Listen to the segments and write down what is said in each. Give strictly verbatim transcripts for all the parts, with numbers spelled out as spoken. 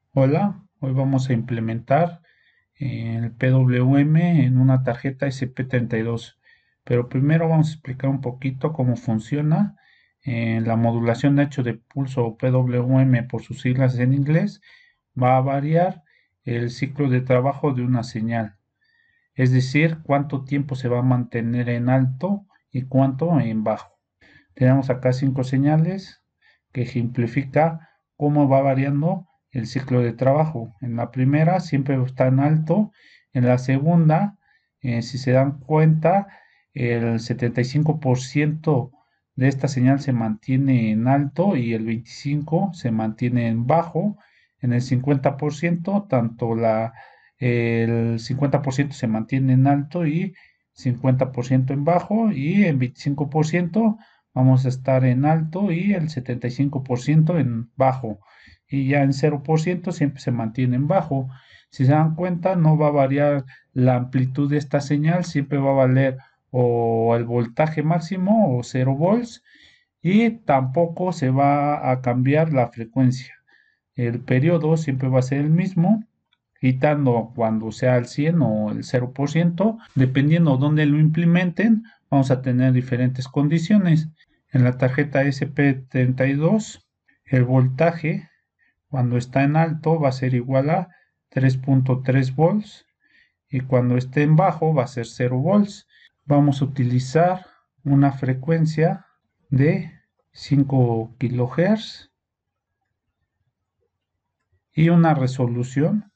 Hola, hoy vamos a implementar eh, el P W M en una tarjeta S P treinta y dos, pero primero vamos a explicar un poquito cómo funciona. Eh, la modulación de hecho de pulso o P W M por sus siglas en inglés va a variar el ciclo de trabajo de una señal, es decir, cuánto tiempo se va a mantener en alto y cuánto en bajo. Tenemos acá cinco señales que ejemplifica cómo va variando el ciclo de trabajo. En la primera siempre está en alto, en la segunda, eh, si se dan cuenta, el setenta y cinco por ciento de esta señal se mantiene en alto y el veinticinco por ciento se mantiene en bajo. En el cincuenta por ciento, tanto la, el cincuenta por ciento se mantiene en alto y cincuenta por ciento en bajo, y en veinticinco por ciento vamos a estar en alto y el setenta y cinco por ciento en bajo. Y ya en cero por ciento siempre se mantiene en bajo. Si se dan cuenta, no va a variar la amplitud de esta señal, siempre va a valer o el voltaje máximo o cero volts, y tampoco se va a cambiar la frecuencia. El periodo siempre va a ser el mismo, quitando cuando sea el cien o el cero por ciento, dependiendo dónde lo implementen, vamos a tener diferentes condiciones. En la tarjeta S P treinta y dos, el voltaje cuando está en alto va a ser igual a tres punto tres volts y cuando esté en bajo va a ser cero volts. Vamos a utilizar una frecuencia de cinco kilohertz y una resolución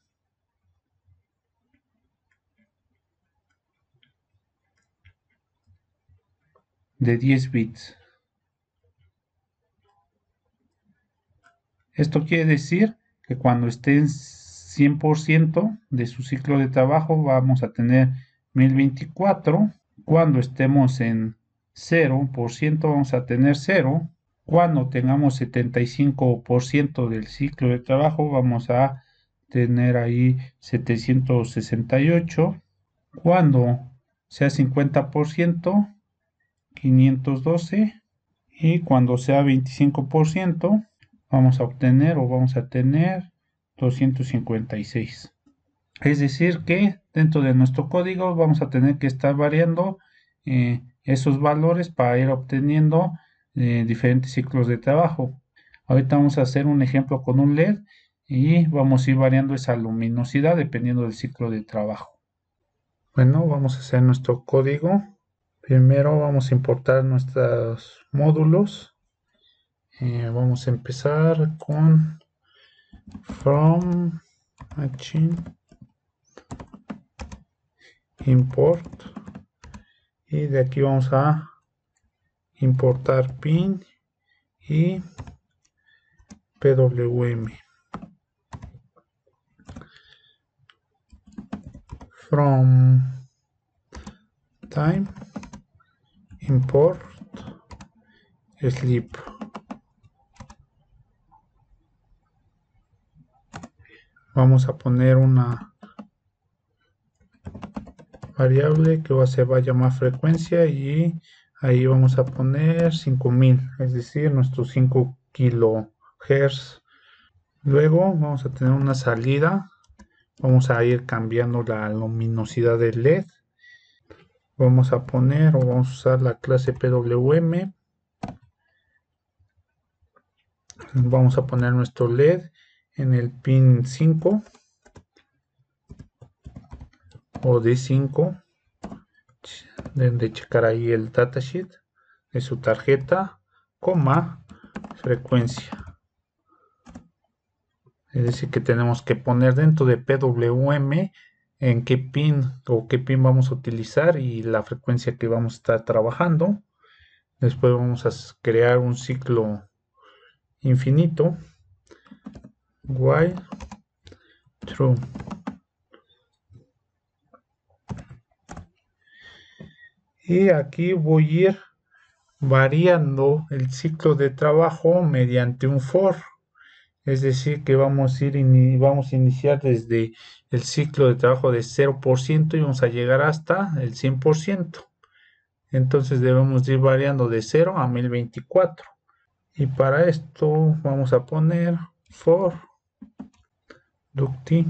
de diez bits. Esto quiere decir que cuando esté en cien por ciento de su ciclo de trabajo vamos a tener mil veinticuatro. Cuando estemos en cero por ciento vamos a tener cero. Cuando tengamos setenta y cinco por ciento del ciclo de trabajo vamos a tener ahí setecientos sesenta y ocho. Cuando sea cincuenta por ciento, quinientos doce. Y cuando sea veinticinco por ciento, vamos a obtener o vamos a tener doscientos cincuenta y seis. Es decir que dentro de nuestro código vamos a tener que estar variando eh, esos valores para ir obteniendo eh, diferentes ciclos de trabajo. Ahorita vamos a hacer un ejemplo con un L E D y vamos a ir variando esa luminosidad dependiendo del ciclo de trabajo. Bueno, vamos a hacer nuestro código. Primero vamos a importar nuestros módulos. Eh, vamos a empezar con from machine import, y de aquí vamos a importar pin y P W M. From time import sleep. Vamos a poner una variable que va, se va a llamar frecuencia, y ahí vamos a poner cinco mil, es decir, nuestros cinco kilohertz. Luego vamos a tener una salida, vamos a ir cambiando la luminosidad del L E D. Vamos a poner o vamos a usar la clase P W M. Vamos a poner nuestro L E D en el pin cinco o D cinco. Deben de checar ahí el datasheet de su tarjeta, coma, frecuencia. Es decir, que tenemos que poner dentro de P W M en qué pin o qué pin vamos a utilizar y la frecuencia que vamos a estar trabajando. Después vamos a crear un ciclo infinito, while true. Y aquí voy a ir variando el ciclo de trabajo mediante un for. Es decir, que vamos a, ir in, vamos a iniciar desde el ciclo de trabajo de cero por ciento y vamos a llegar hasta el cien por ciento. Entonces debemos ir variando de cero a mil veinticuatro. Y para esto vamos a poner for ducti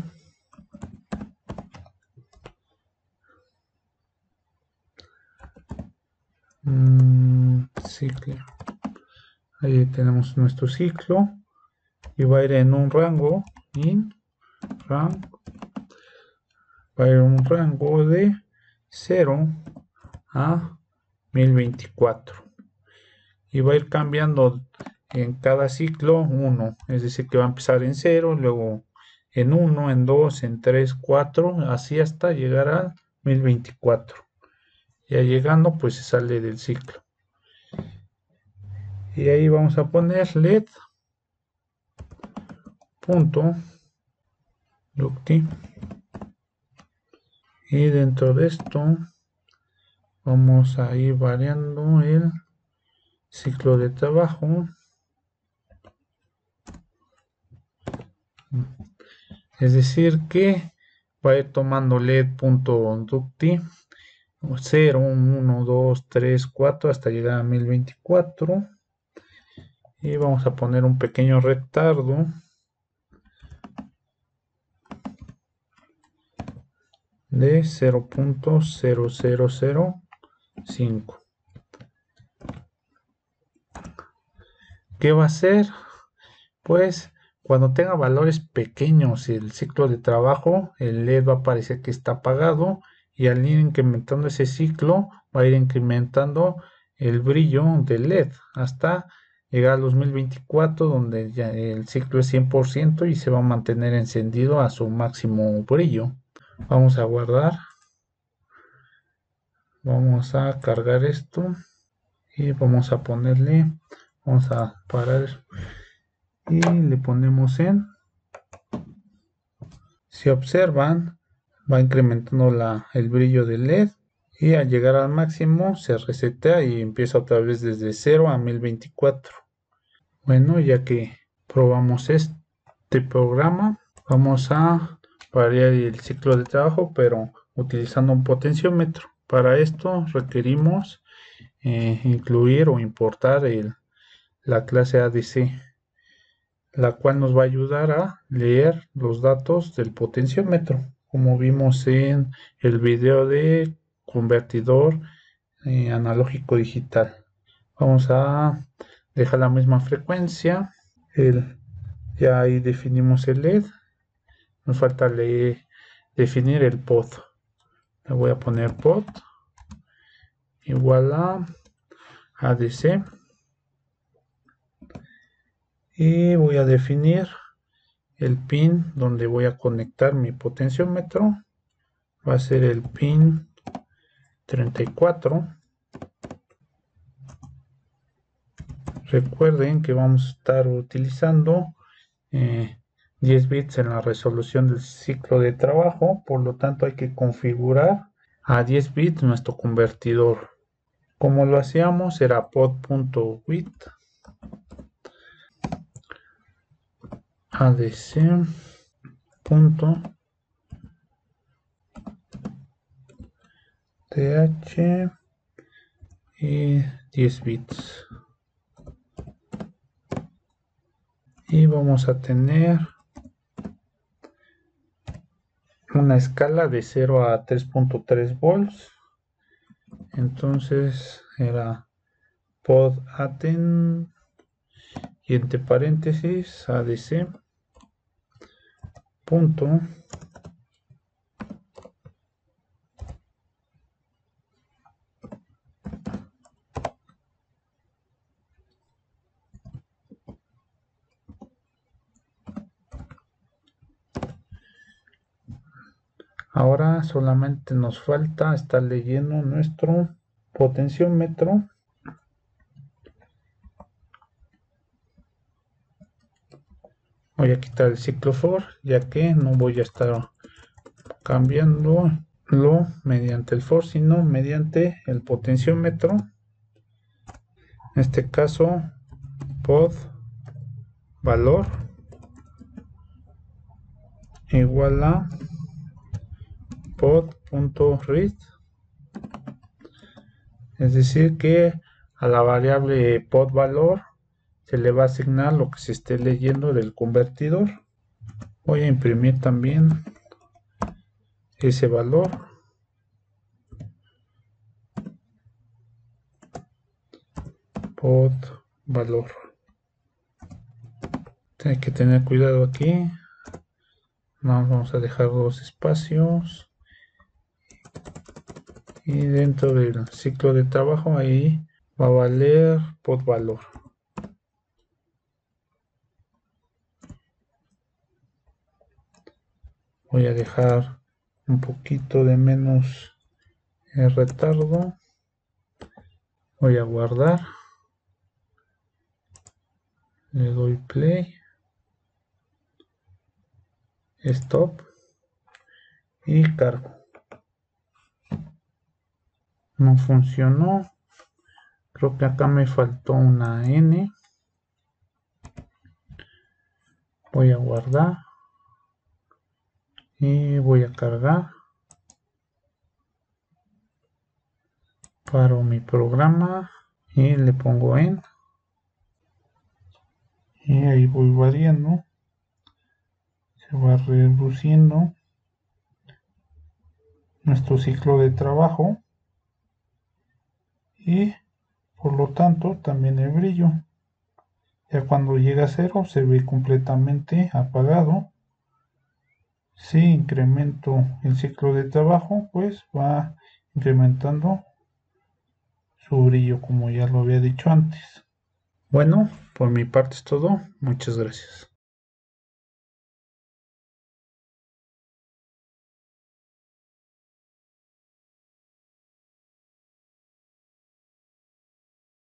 mm, ciclo. Ahí tenemos nuestro ciclo y va a ir en un rango in rango va a ir en un rango de cero a mil veinticuatro y va a ir cambiando en cada ciclo uno, es decir que va a empezar en cero, luego en uno, en dos, en tres, cuatro, así hasta llegar a mil veinticuatro. Ya llegando pues se sale del ciclo y ahí vamos a poner led punto ducti y dentro de esto vamos a ir variando el ciclo de trabajo, es decir que va a ir tomando led.ducti cero, uno, dos, tres, cuatro hasta llegar a mil veinticuatro y vamos a poner un pequeño retardo de cero punto cero cero cero cinco. ¿Qué va a hacer? Pues cuando tenga valores pequeños el ciclo de trabajo, el led va a parecer que está apagado y al ir incrementando ese ciclo va a ir incrementando el brillo del led hasta llegar al dos mil veinticuatro donde ya el ciclo es cien por ciento y se va a mantener encendido a su máximo brillo. Vamos a guardar, vamos a cargar esto y vamos a ponerle, vamos a parar y le ponemos en, si observan va incrementando la, el brillo del led y al llegar al máximo se resetea y empieza otra vez desde cero a mil veinticuatro. Bueno, ya que probamos este programa, vamos a variar el ciclo de trabajo pero utilizando un potenciómetro. Para esto requerimos eh, incluir o importar el, la clase A D C, la cual nos va a ayudar a leer los datos del potenciómetro, como vimos en el video de convertidor eh, analógico digital. Vamos a dejar la misma frecuencia, el, ya ahí definimos el led, nos falta leer, definir el pod. Le voy a poner pod igual a A D C y voy a definir el pin donde voy a conectar mi potenciómetro, va a ser el pin treinta y cuatro. Recuerden que vamos a estar utilizando eh, diez bits en la resolución del ciclo de trabajo, por lo tanto hay que configurar a diez bits nuestro convertidor. Como lo hacíamos era pod.width adc punto th y diez bits y vamos a tener una escala de cero a tres punto tres volts. Entonces era pod aten y entre paréntesis adc punto ahora solamente nos falta estar leyendo nuestro potenciómetro. Voy a quitar el ciclo for ya que no voy a estar cambiándolo mediante el for sino mediante el potenciómetro. En este caso pod valor igual a pod.read, es decir que a la variable pod valor se le va a asignar lo que se esté leyendo del convertidor. Voy a imprimir también ese valor. Pod valor. Hay que tener cuidado aquí. No, vamos a dejar dos espacios. Y dentro del ciclo de trabajo ahí va a valer pod valor. Voy a dejar un poquito de menos el retardo. Voy a guardar. Le doy play. Stop. Y cargo. No funcionó. Creo que acá me faltó una N. Voy a guardar. Y voy a cargar. Paro mi programa. Y le pongo en. Y ahí voy variando. Se va reduciendo nuestro ciclo de trabajo. Y por lo tanto también el brillo. Ya cuando llega a cero se ve completamente apagado. Si incremento el ciclo de trabajo, pues va incrementando su brillo, como ya lo había dicho antes. Bueno, por mi parte es todo. Muchas gracias.